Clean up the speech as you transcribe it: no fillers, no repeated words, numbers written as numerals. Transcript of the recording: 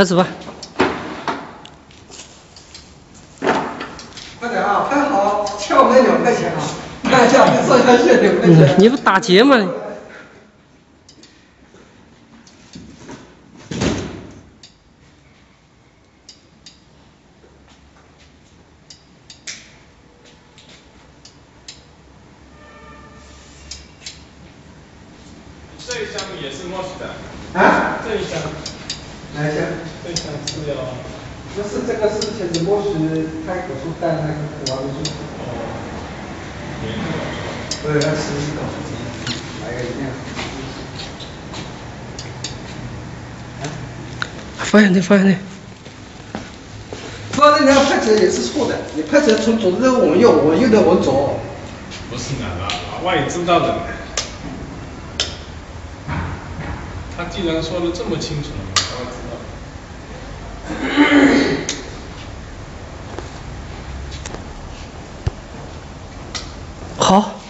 开始吧。 快点啊，拍好，敲门2块钱啊！看一下，你算下去2块钱。 你不打劫吗？ 这一箱也是 MOS 的啊？ 这一箱， 哪一箱？ 这一箱是要。 不是这个是前子默许开口述带那个完书。对，要吃口述机，来个一样。 放下去，放下去。 放在那拍成也是错的，你拍成从左的往右，往右的往左。 不是的，老外也知道的。他既然说的这么清楚，我知道。 好。